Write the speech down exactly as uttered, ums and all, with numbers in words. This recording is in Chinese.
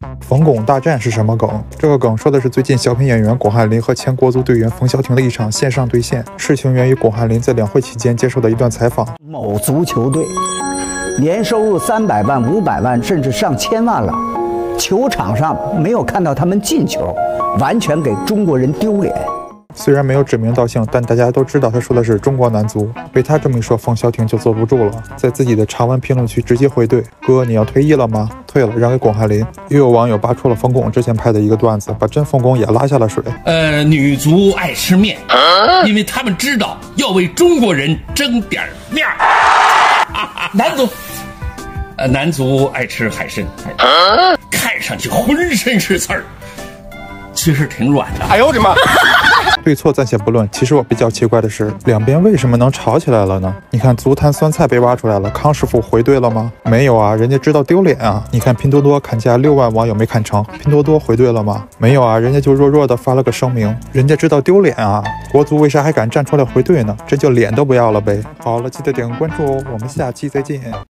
冯巩大战是什么梗？这个梗说的是最近小品演员巩汉林和前国足队员冯潇霆的一场线上对线。事情源于巩汉林在两会期间接受的一段采访。 某足球队年收入三百万、五百万，甚至上千万了，球场上没有看到他们进球，完全给中国人丢脸。 虽然没有指名道姓，但大家都知道他说的是中国男足。被他这么一说，冯潇霆就坐不住了，在自己的长文评论区直接回怼：“哥，你要退役了吗？退了，让给巩汉林。”又有网友扒出了冯巩之前拍的一个段子，把真冯巩也拉下了水。 呃，女足爱吃面，因为他们知道要为中国人争点面。男足，呃，男足爱吃海参，看上去浑身是刺儿，其实挺软的。 哎呦我的妈！ 对错暂且不论，其实我比较奇怪的是，两边为什么能吵起来了呢？你看足坛酸菜被挖出来了，康师傅回怼了吗？没有啊，人家知道丢脸啊。你看拼多多砍价六万，网友没砍成，拼多多回怼了吗？没有啊，人家就弱弱的发了个声明，人家知道丢脸啊。国足为啥还敢站出来回怼呢？这就脸都不要了呗。好了，记得点个关注哦，我们下期再见。